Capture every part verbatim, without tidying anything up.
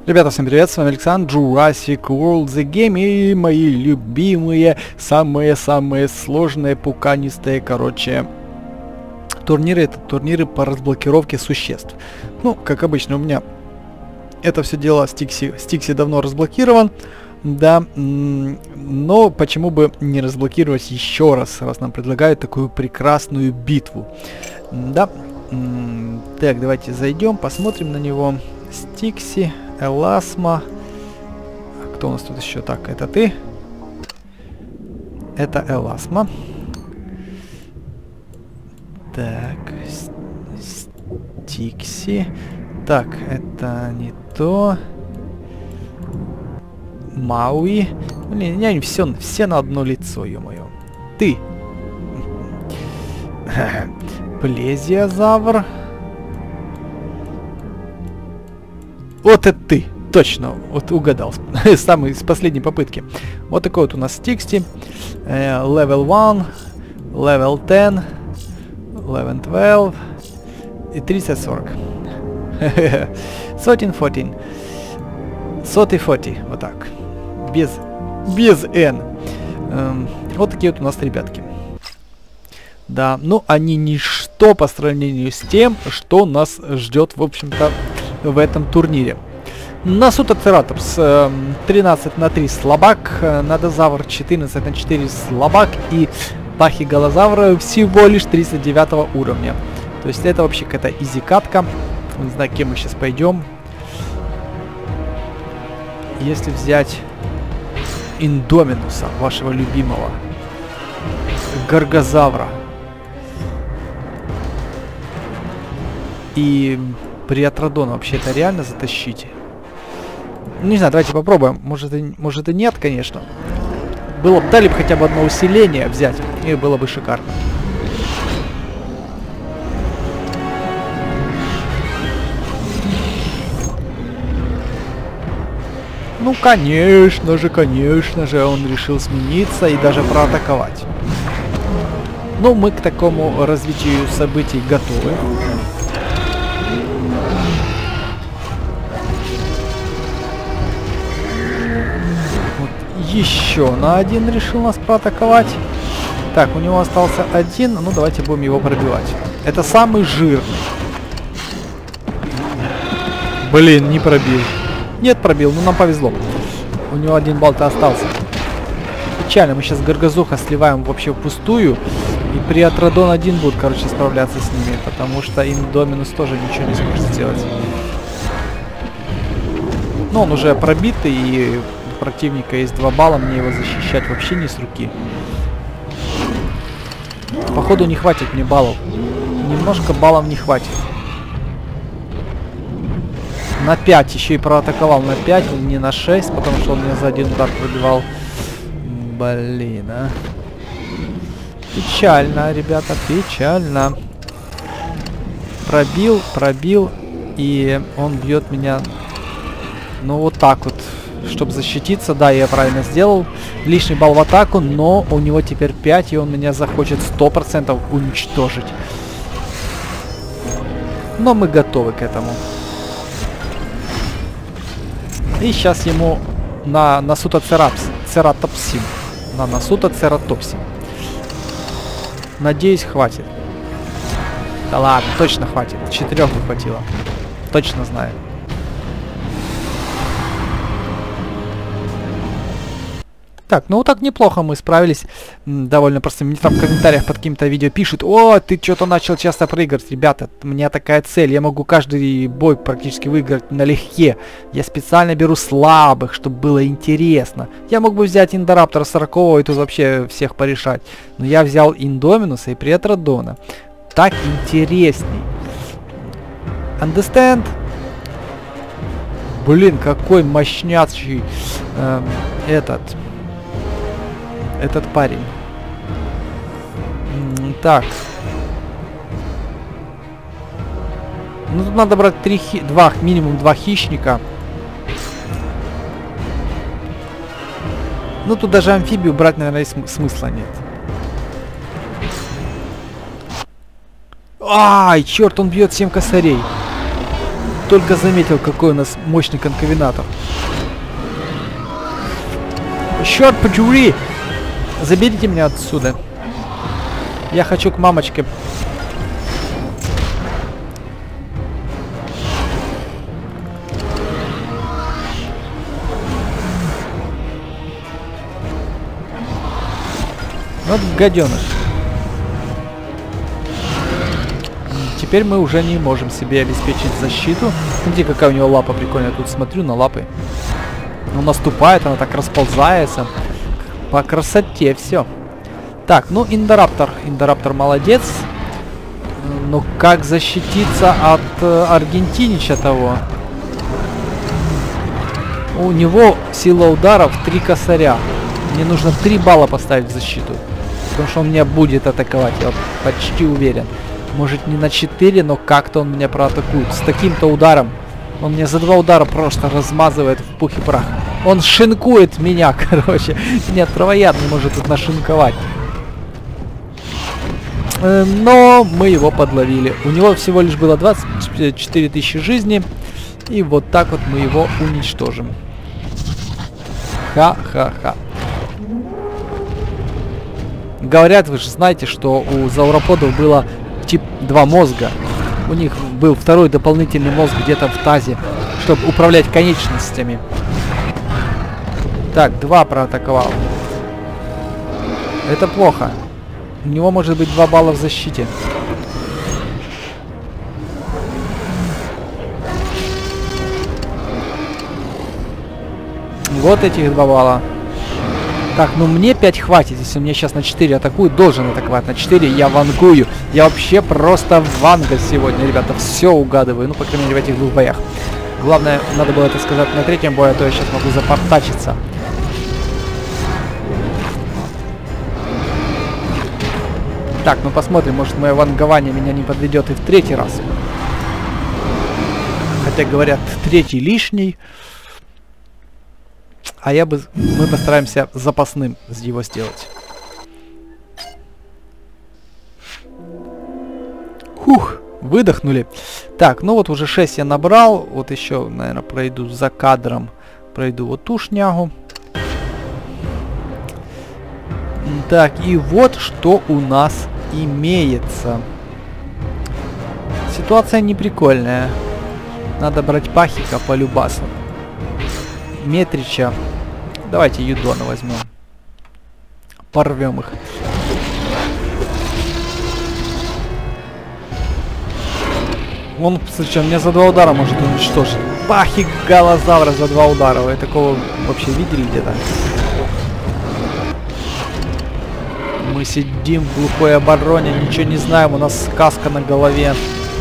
Ребята, всем привет, с вами Александр, Jurassic World The Game и мои любимые, самые-самые сложные, пуканистые, короче, турниры. Это турниры по разблокировке существ. Ну, как обычно, у меня это все дело Стикси, Стикси давно разблокирован, да, но почему бы не разблокировать еще раз, раз нам предлагают такую прекрасную битву, да. Так, давайте зайдем, посмотрим на него. Стикси, Эласма. Кто у нас тут еще? Так, это ты. Это Эласма. Так, Стикси. Так, это не то. Мауи. Блин, не, все, все на одно лицо, ё-моё. Ты. Плезиозавр. Вот это ты! Точно! Вот угадал. Самый с последней попытки. Вот такой вот у нас Стикси. Левел один, левел десять, левел двенадцать и тридцать сорок. сотен четырнадцать. сотен сорок. Вот так. Без, без N. Эм, вот такие вот у нас ребятки. Да, ну они ничто по сравнению с тем, что нас ждет, в общем-то, в этом турнире. Насутоцератопс э, тринадцать на три слабак, э, Надозавр четырнадцать на четыре слабак и Пахиголозавр всего лишь тридцать девятого уровня. То есть это вообще какая-то изи-катка. Не знаю, кем мы сейчас пойдем. Если взять Индоминуса, вашего любимого, Гаргозавра и Приатродона, вообще это реально затащить? Ну, не знаю, давайте попробуем. Может и, может и нет, конечно. Было бы, дали бы хотя бы одно усиление взять, и было бы шикарно. Ну, конечно же, конечно же, он решил смениться и даже проатаковать. Но мы к такому развитию событий готовы. Еще на один решил нас проатаковать. Так, у него остался один. Ну, давайте будем его пробивать. Это самый жирный. Блин, не пробил. Нет, пробил. Ну, нам повезло. У него один балл-то остался. Печально. Мы сейчас Гаргозуха сливаем вообще впустую. И Приатродон один будет, короче, справляться с ними. Потому что Индоминус тоже ничего не сможет сделать. Но он уже пробитый и... противника есть два балла, мне его защищать вообще не с руки. Походу не хватит мне баллов. Немножко баллов не хватит. На пять еще и проатаковал на пять, не на шесть, потому что он меня за один удар пробивал. Блин, а. Печально, ребята, печально. Пробил, пробил, и он бьет меня, ну вот так вот. Чтобы защититься, да, я правильно сделал. Лишний балл в атаку, но у него теперь пять, и он меня захочет сто процентов уничтожить. Но мы готовы к этому. И сейчас ему на Насутоцератопсим. На Насутоцератопсим. Надеюсь, хватит. Да ладно, точно хватит. Четырех не хватило. Точно знаю. Так, ну вот так неплохо мы справились. М, довольно просто. Мне там в комментариях под каким-то видео пишут: о, ты что-то начал часто проигрывать. Ребята, у меня такая цель. Я могу каждый бой практически выиграть налегке. Я специально беру слабых, чтобы было интересно. Я мог бы взять Индораптора сорокового и тут вообще всех порешать. Но я взял Индоминуса и Приатродона. Так интересней. Understand? Блин, какой мощнячий эм, этот... Этот парень. М-м, так. Ну тут надо брать три хи... два, минимум два хищника. Ну тут даже амфибию брать, наверное, см смысла нет. Ай, черт, он бьет семь косарей. только заметил, какой у нас мощный конковинатор. Черт подери! Заберите меня отсюда. Я хочу к мамочке. Вот гаденыш. Теперь мы уже не можем себе обеспечить защиту. Смотрите, какая у него лапа прикольная. Я тут смотрю на лапы. Он наступает, она так расползается. По красоте все. Так, ну, Индораптор. Индораптор молодец. Но как защититься от э, Аргентинича того? У него сила ударов три косаря. Мне нужно три балла поставить в защиту. Потому что он меня будет атаковать, я почти уверен. Может не на четыре, но как-то он меня проатакует. С таким-то ударом. Он меня за два удара просто размазывает в пух и прах. Он шинкует меня, короче. Нет, травоядный может тут нашинковать. Но мы его подловили. У него всего лишь было двадцать четыре тысячи жизни. И вот так вот мы его уничтожим. Ха-ха-ха. Говорят, вы же знаете, что у зауроподов было тип два мозга. У них был второй дополнительный мозг где-то в тазе, чтобы управлять конечностями. Так, два проатаковал. Это плохо. У него может быть два балла в защите. Вот этих два балла. Так, ну мне пять хватит. Если меня сейчас на четыре атакуют, должен атаковать. На четыре я вангую. Я вообще просто ванга сегодня, ребята. Все угадываю. Ну, по крайней мере, в этих двух боях. Главное, надо было это сказать на третьем бое, а то я сейчас могу запортачиться. Так, ну посмотрим, может мое вангование меня не подведет и в третий раз. Хотя говорят, третий лишний. А я бы... Мы постараемся запасным его сделать. Хух, выдохнули. Так, ну вот уже шесть я набрал. Вот еще, наверное, пройду за кадром. Пройду вот ту шнягу. Так, и вот что у нас имеется. Ситуация не прикольная. Надо брать Пахика по любасу. Метрича. Давайте Юдона возьмем. Порвем их. Он, слушай, меня за два удара может уничтожить. Пахик Галозавра за два удара. Вы такого вообще видели где-то? Мы сидим в глухой обороне, ничего не знаем, у нас сказка на голове.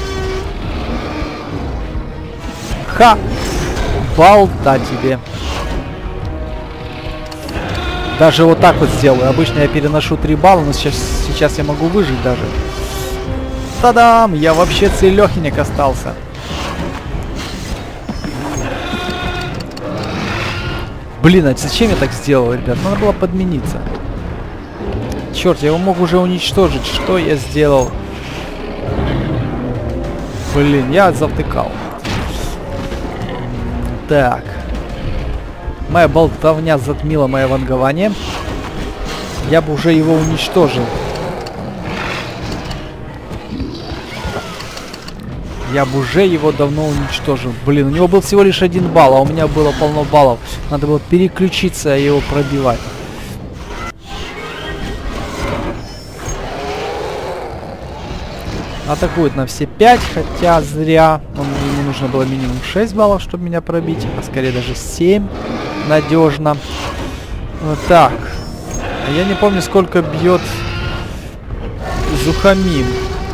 Ха! Балда тебе. Даже вот так вот сделаю. Обычно я переношу три балла, но сейчас, сейчас я могу выжить даже. Та-дам! Я вообще целехенек остался. Блин, а зачем я так сделал, ребят? Надо было подмениться. Черт, я его мог уже уничтожить. Что я сделал? Блин, я завтыкал. Так. Моя болтовня затмила мое вангование. Я бы уже его уничтожил. Я бы уже его давно уничтожил. Блин, у него был всего лишь один балл, а у меня было полно баллов. Надо было переключиться и его пробивать. Атакует на все пять, хотя зря. Он, ему нужно было минимум шесть баллов, чтобы меня пробить. А скорее даже семь. Надежно. Вот так. Я не помню, сколько бьет Зухамим.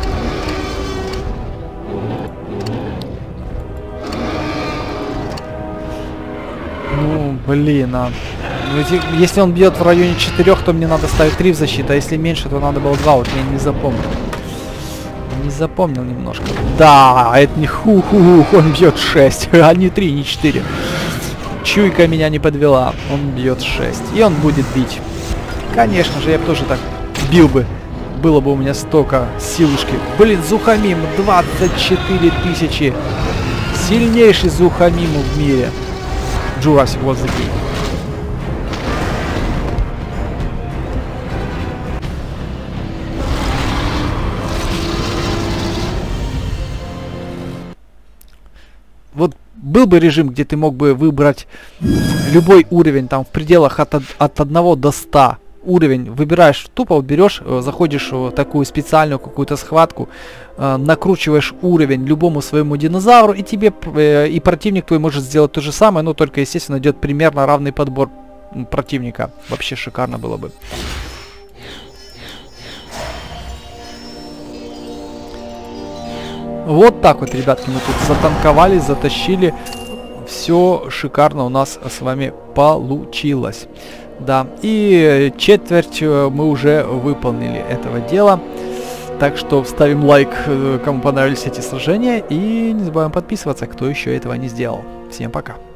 Ну, блин, а... Если он бьет в районе четырёх, то мне надо ставить три в защиту. А если меньше, то надо было два. Вот я не запомнил. Не запомнил немножко. Да, это не ху-ху-ху, он бьет шесть, а не три, не четыре. Чуйка меня не подвела, он бьет шесть. И он будет бить. Конечно же, я бы тоже так бил бы. Было бы у меня столько силушки. Блин, Зухамим, двадцать четыре тысячи Сильнейший Зухамиму в мире. Jurassic World The Game. Вот был бы режим, где ты мог бы выбрать любой уровень, там в пределах от, от одного до ста. Уровень выбираешь, тупо берешь, заходишь в такую специальную какую-то схватку, э, накручиваешь уровень любому своему динозавру, и тебе э, и противник твой может сделать то же самое, но только, естественно, идет примерно равный подбор противника. Вообще шикарно было бы. Вот так вот, ребятки, мы тут затанковали, затащили. Все шикарно у нас с вами получилось. Да, и четверть мы уже выполнили этого дела. Так что ставим лайк, кому понравились эти сражения. И не забываем подписываться, кто еще этого не сделал. Всем пока.